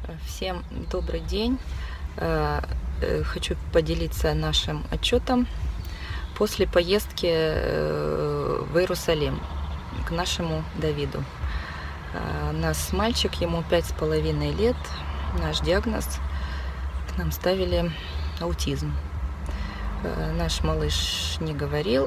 Всем добрый день. Хочу поделиться нашим отчетом после поездки в Иерусалим к нашему Давиду. У нас мальчик, ему 5,5 лет. Наш диагноз, к нам ставили аутизм. Наш малыш не говорит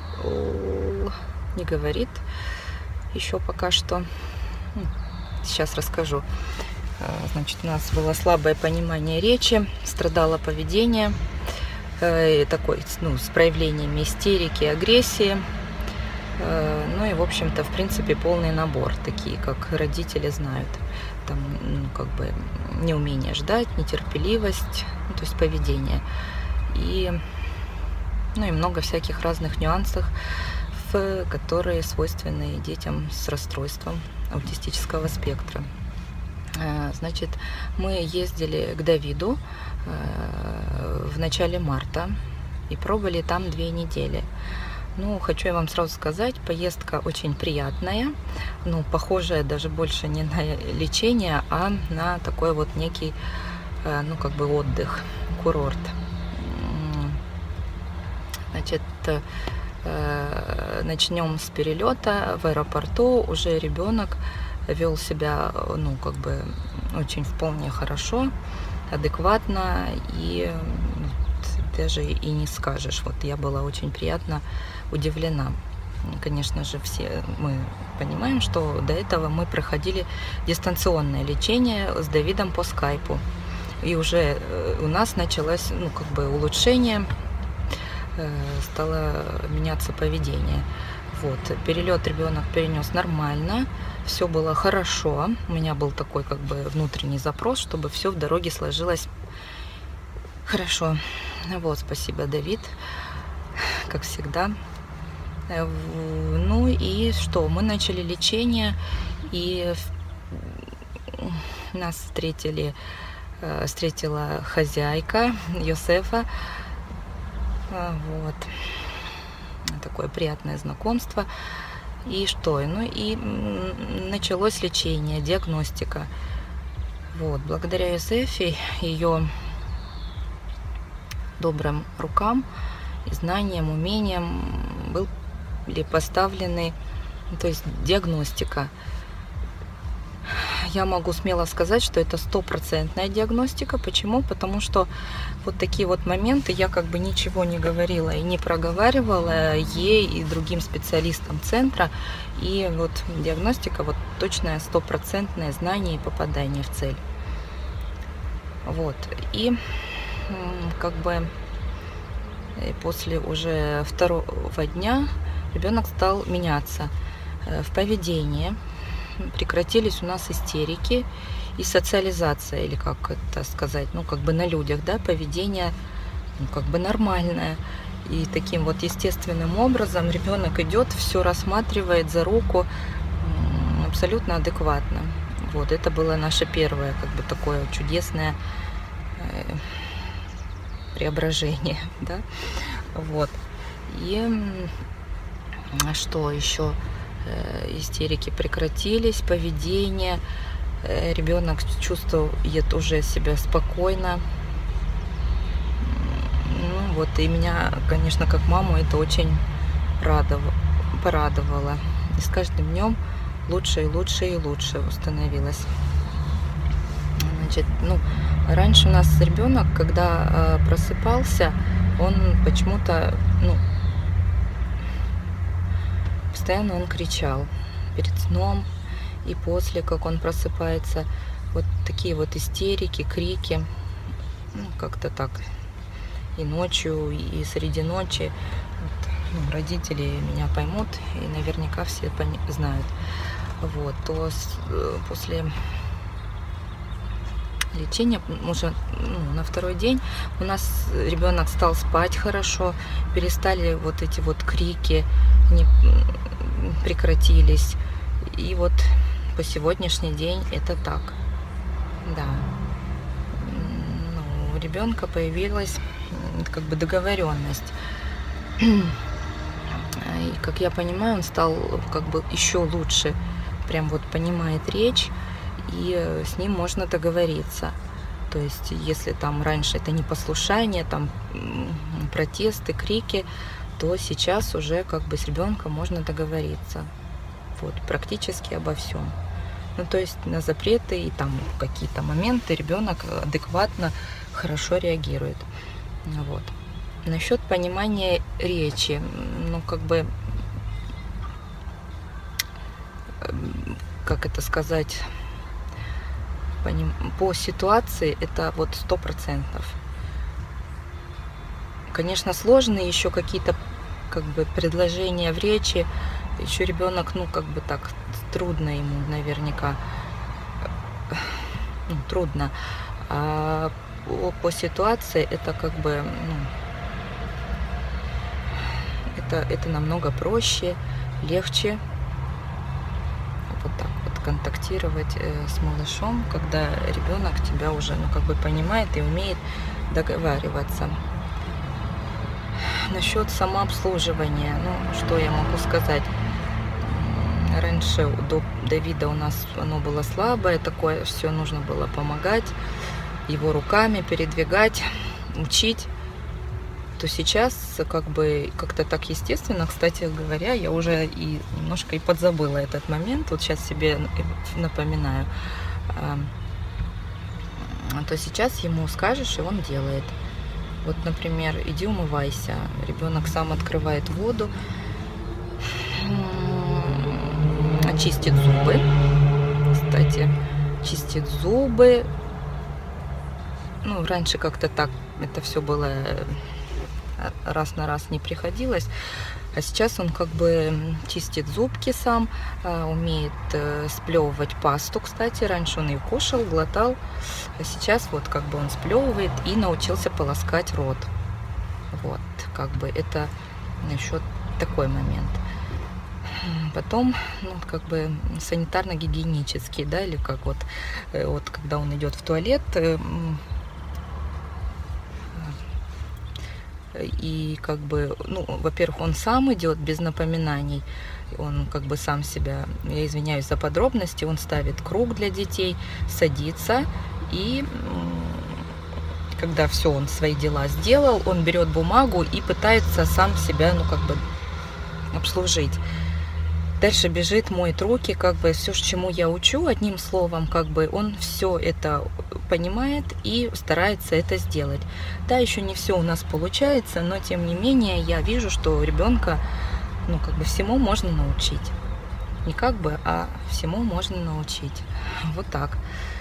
еще пока что. Сейчас расскажу. Значит, у нас было слабое понимание речи, страдало поведение, такой, с проявлениями истерики, агрессии. Ну и, в общем-то, в принципе, полный набор, такие, как родители знают. Там, неумение ждать, нетерпеливость, то есть поведение. И много всяких разных нюансов, которые свойственны детям с расстройством аутистического спектра. Значит, мы ездили к Давиду в начале марта и пробыли там 2 недели. Хочу я вам сразу сказать, поездка очень приятная, похожая даже больше не на лечение, а на такой вот некий, отдых, курорт. Значит, начнем с перелета. В аэропорту уже ребенок вел себя, очень вполне хорошо, адекватно, и даже и не скажешь. Вот я была очень приятно удивлена. Конечно же, все мы понимаем, что до этого мы проходили дистанционное лечение с Давидом по скайпу. И уже у нас началось, улучшение, стало меняться поведение. Вот, перелет ребенок перенес нормально, все было хорошо. У меня был такой внутренний запрос, чтобы все в дороге сложилось хорошо. Вот, спасибо, Давид, как всегда. И что? Мы начали лечение, и нас встретила хозяйка Йосефа. Вот. Такое приятное знакомство. И что? И началось лечение, диагностика. Вот. Благодаря Йосефе, ее добрым рукам, знаниям, умениям были поставлены, то есть диагностика. Я могу смело сказать, что это 100% диагностика. Почему? Потому что вот такие вот моменты я ничего не говорила и не проговаривала ей и другим специалистам центра. И вот диагностика, точное 100% знание и попадание в цель. Вот. И после уже 2-го дня ребенок стал меняться в поведении. Прекратились у нас истерики и социализация, или как это сказать, на людях, да, поведение, нормальное. И таким вот естественным образом ребенок идет, все рассматривает за руку абсолютно адекватно. Вот, это было наше первое, такое чудесное преображение, да, вот. И что еще? Истерики прекратились, поведение, ребенок чувствует уже себя спокойно. И меня, конечно, как маму это очень порадовало. И с каждым днем лучше и лучше и лучше становилось. Значит, раньше у нас ребенок, когда просыпался, он почему-то, постоянно он кричал перед сном и после, как он просыпается. Вот такие вот истерики, крики, как-то так. И ночью, и среди ночи. Вот, родители меня поймут, и наверняка все знают. Вот, то после лечения уже на 2-й день у нас ребенок стал спать хорошо, перестали вот эти вот крики, прекратились. И вот по сегодняшний день это так. Да. У ребенка появилась договоренность. И, как я понимаю, он стал еще лучше, прям понимает речь, и с ним можно договориться. То есть, если там раньше это непослушание, там протесты, крики, то сейчас уже как бы с ребенком можно договориться. Вот, практически обо всем. Ну, то есть на запреты и там какие-то моменты ребенок адекватно, хорошо реагирует. Вот. Насчет понимания речи, ну, как бы, как это сказать, по ситуации это вот 100%. Конечно, сложные еще какие-то как бы предложения в речи. Еще ребенок, ну, как бы так, трудно ему наверняка. Ну, трудно. А по ситуации это как бы, ну, это намного проще, легче. Вот так вот контактировать с малышом, когда ребенок тебя уже, ну, как бы понимает и умеет договариваться. Насчет самообслуживания, ну, что я могу сказать? Раньше до Давида у нас оно было слабое, такое, все нужно было помогать, его руками передвигать, учить. То сейчас как бы как-то так естественно, кстати говоря, я уже и немножко и подзабыла этот момент, вот сейчас себе напоминаю. То сейчас ему скажешь, и он делает. Вот, например, иди умывайся, ребенок сам открывает воду, чистит зубы, кстати, чистит зубы. Ну, раньше как-то так это все было, раз на раз не приходилось, а сейчас он как бы чистит зубки сам, умеет сплевывать пасту, кстати, раньше он ее кушал, глотал, а сейчас вот как бы он сплевывает и научился полоскать рот. Вот, как бы это еще такой момент. Потом, ну, как бы санитарно-гигиенический, да, или как вот когда он идет в туалет, и как бы, ну, во-первых, он сам идет без напоминаний, он как бы сам себя, я извиняюсь за подробности, он ставит круг для детей, садится, и когда все, он свои дела сделал, он берет бумагу и пытается сам себя, ну, как бы обслужить. Дальше бежит, моет руки, как бы все, чему я учу, одним словом, как бы он все это понимает и старается это сделать. Да, еще не все у нас получается, но тем не менее я вижу, что ребенка, ну, как бы всему можно научить. Не как бы, а всему можно научить. Вот так.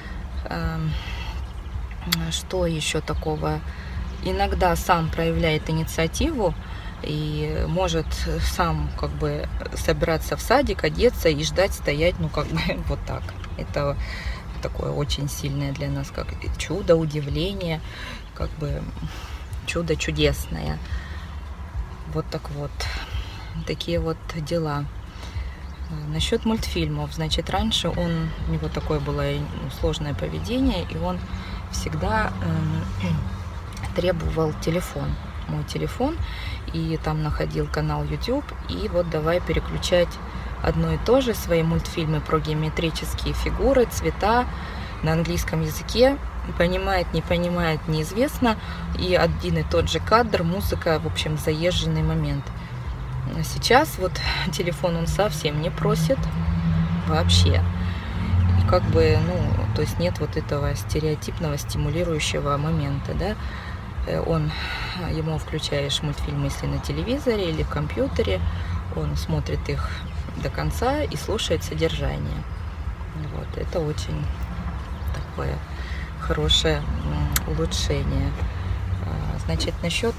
Что еще такого? Иногда сам проявляет инициативу и может сам как бы собираться в садик, одеться и ждать, стоять, ну, как бы вот так. Это такое очень сильное для нас, как чудо, удивление, как бы чудо чудесное. Вот так вот. Такие вот дела. Насчет мультфильмов. Значит, раньше у него такое было сложное поведение, и он всегда требовал телефон. Мой телефон, и там находил канал YouTube, и вот давай переключать одно и то же, свои мультфильмы про геометрические фигуры, цвета на английском языке, понимает, не понимает, неизвестно, и один и тот же кадр, музыка, в общем, заезженный момент. Сейчас вот телефон он совсем не просит вообще, и как бы, ну, то есть нет вот этого стереотипного стимулирующего момента, да. Ему включаешь мультфильмы, если на телевизоре или в компьютере, он смотрит их до конца и слушает содержание. Вот, это очень такое хорошее улучшение. Значит, насчет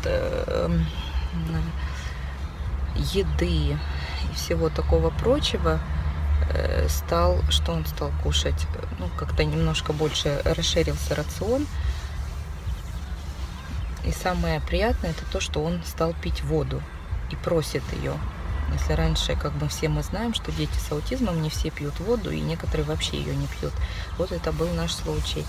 еды и всего такого прочего, что он стал кушать, ну, как-то немножко больше расширился рацион. И самое приятное это то, что он стал пить воду и просит ее. Если раньше, как бы все мы знаем, что дети с аутизмом не все пьют воду, и некоторые вообще ее не пьют. Вот это был наш случай.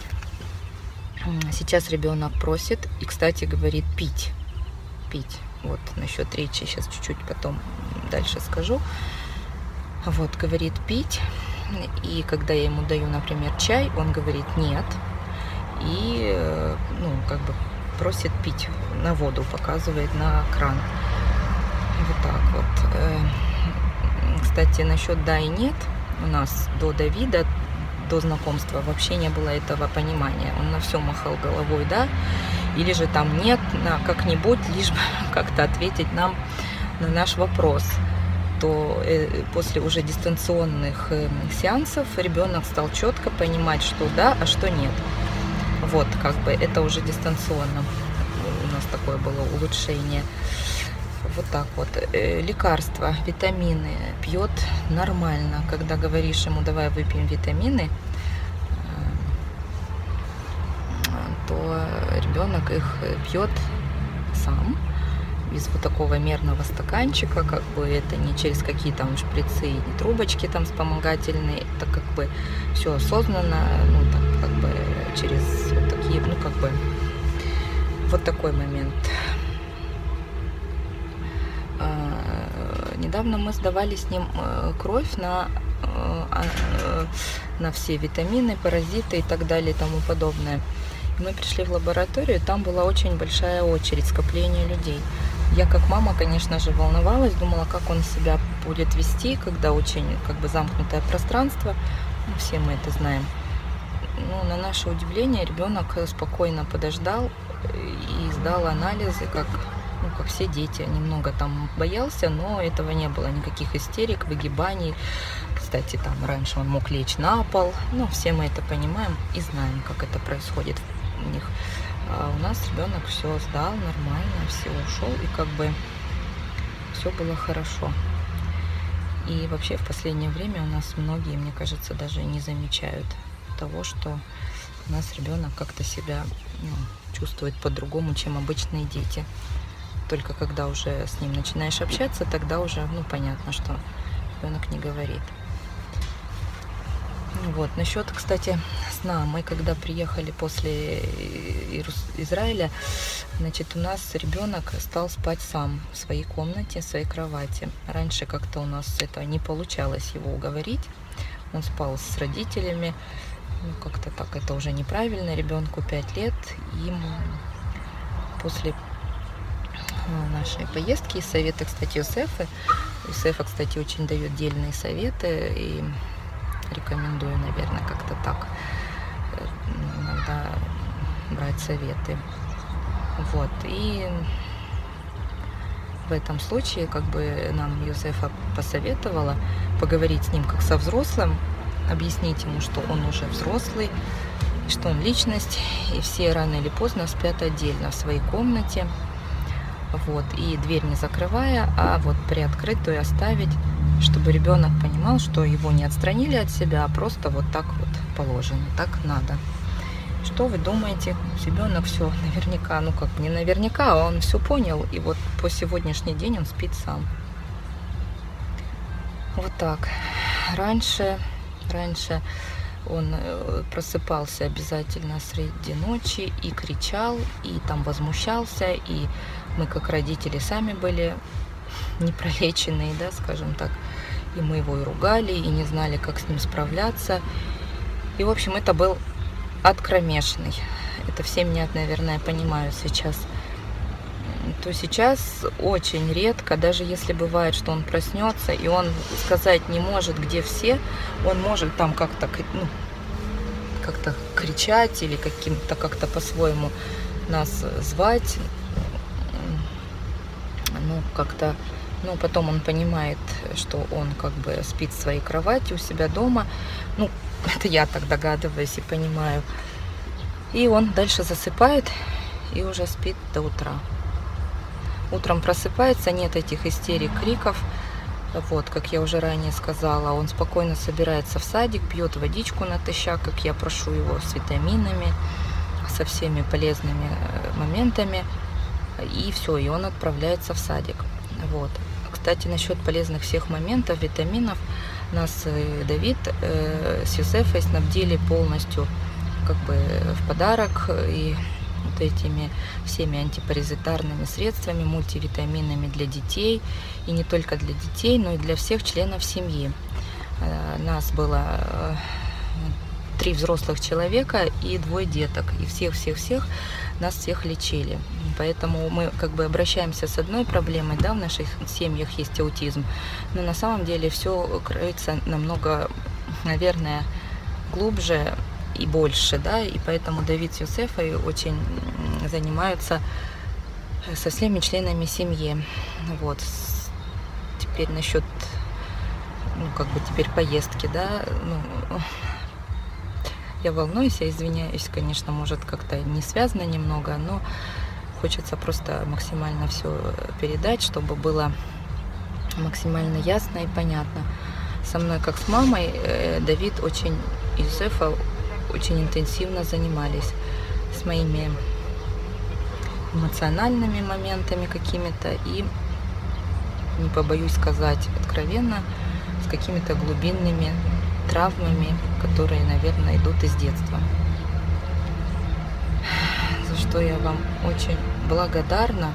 Сейчас ребенок просит и, кстати, говорит пить. Пить. Вот насчет речи сейчас чуть-чуть потом дальше скажу. Вот, говорит пить. И когда я ему даю, например, чай, он говорит нет. и ну, как бы просит пить, на воду показывает, на кран. Вот так вот. Кстати, насчет да и нет, у нас до Давида, до знакомства вообще не было этого понимания. Он на все махал головой, да, или же там нет, на как-нибудь, лишь бы как-то ответить нам на наш вопрос. То после уже дистанционных сеансов ребенок стал четко понимать, что да, а что нет. Вот, как бы это уже дистанционно. У нас такое было улучшение. Вот так вот. Лекарства, витамины пьет нормально. Когда говоришь ему, давай выпьем витамины, то ребенок их пьет сам, без вот такого мерного стаканчика, как бы это не через какие там шприцы, не трубочки там вспомогательные, это как бы все осознанно, ну так как бы через вот такие, ну как бы вот такой момент. Недавно мы сдавали с ним кровь на все витамины, паразиты и так далее и тому подобное. Мы пришли в лабораторию, там была очень большая очередь, скопление людей. Я как мама, конечно же, волновалась, думала, как он себя будет вести, когда очень как бы замкнутое пространство. Ну, все мы это знаем. Но на наше удивление ребенок спокойно подождал и сдал анализы, как все дети. Немного там боялся, но этого не было, никаких истерик, выгибаний. Кстати, там раньше он мог лечь на пол. Ну, все мы это понимаем и знаем, как это происходит у них. А у нас ребенок все сдал нормально, все ушел, и как бы все было хорошо. И вообще в последнее время у нас многие, мне кажется, даже не замечают того, что у нас ребенок как-то себя чувствует по-другому, чем обычные дети. Только когда уже с ним начинаешь общаться, тогда уже, понятно, что ребенок не говорит. Вот, насчет, кстати, сна. Мы когда приехали после Израиля, значит, у нас ребенок стал спать сам в своей комнате, в своей кровати. Раньше как-то у нас это не получалось его уговорить. Он спал с родителями. Как-то так, это уже неправильно. Ребенку 5 лет. И после нашей поездки, советы, кстати, Юсефа, кстати, очень дает дельные советы, и рекомендую, наверное, как-то так иногда брать советы. Вот, и в этом случае, как бы нам Юсефа посоветовала поговорить с ним как со взрослым, объяснить ему, что он уже взрослый, что он личность, и все рано или поздно спят отдельно в своей комнате. Вот, и дверь не закрывая, а вот приоткрытую оставить, чтобы ребенок понимал, что его не отстранили от себя, а просто вот так вот положено, так надо. Что вы думаете? Ребенок все наверняка, не наверняка, а он все понял, и вот по сегодняшний день он спит сам. Вот так. Раньше он просыпался обязательно среди ночи и кричал, и там возмущался, и мы как родители сами были непролеченные, да, скажем так, и мы его и ругали, и не знали, как с ним справляться. И, в общем, это был ад кромешный. Это все меня, наверное, понимают сейчас. То сейчас очень редко, даже если бывает, что он проснется, и он сказать не может, где все, он может там как-то кричать или как-то по-своему нас звать. Потом он понимает, что он как бы спит в своей кровати у себя дома. Это я так догадываюсь и понимаю. И он дальше засыпает и уже спит до утра. Утром просыпается, нет этих истерик, криков. Вот, как я уже ранее сказала, он спокойно собирается в садик, пьет водичку натощак, как я прошу его, с витаминами, со всеми полезными моментами. И все, и он отправляется в садик. Вот. Кстати, насчет полезных всех моментов, витаминов, нас Давид с Юсефой снабдили полностью как бы в подарок и вот этими всеми антипаразитарными средствами, мультивитаминами для детей. И не только для детей, но и для всех членов семьи. Нас было 3 взрослых человека и 2 деток. И всех-всех-всех нас всех лечили. Поэтому мы как бы обращаемся с одной проблемой, да, в наших семьях есть аутизм, но на самом деле все кроется намного, наверное, глубже и больше, да, и поэтому Давид с Юсефой очень занимаются со всеми членами семьи. Вот. Теперь насчет, ну, как бы теперь поездки, да, ну, я волнуюсь, я извиняюсь, конечно, может как-то не связано немного, но хочется просто максимально все передать, чтобы было максимально ясно и понятно. Со мной, как с мамой, Давид очень и Юсефа очень интенсивно занимались с моими эмоциональными моментами какими-то и, не побоюсь сказать откровенно, с какими-то глубинными травмами, которые, наверное, идут из детства. За что я вам очень благодарна.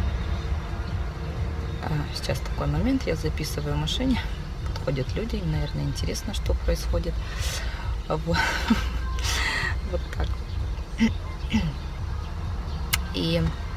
Сейчас такой момент, я записываю в машине, подходят люди, им, наверное, интересно, что происходит. Вот, вот так. И